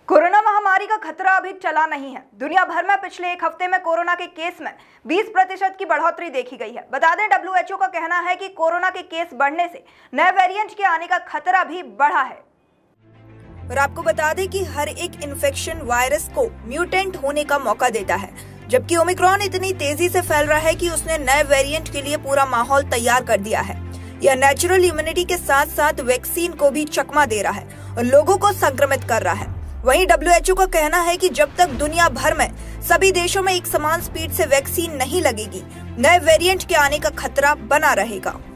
Corona महामारी का खतरा अभी चला नहीं है। दुनिया भर में पिछले एक हफ्ते में कोरोना के केस में 20% की बढ़ोतरी देखी गई है। बता दें, WHO का कहना है कि कोरोना के केस बढ़ने से नए वेरिएंट के आने का खतरा भी बढ़ा है। और आपको बता दें कि हर एक इन्फेक्शन वायरस को म्यूटेंट होने का मौका देता है, जबकि ओमिक्रॉन इतनी तेजी से फैल रहा है कि उसने नए वेरिएंट के लिए पूरा माहौल तैयार कर दिया है। यह नेचुरल इम्यूनिटी के साथ साथ वैक्सीन को भी चकमा दे रहा है और लोगों को संक्रमित कर रहा है। वहीं WHO का कहना है कि जब तक दुनिया भर में सभी देशों में एक समान स्पीड से वैक्सीन नहीं लगेगी, नए वेरिएंट के आने का खतरा बना रहेगा।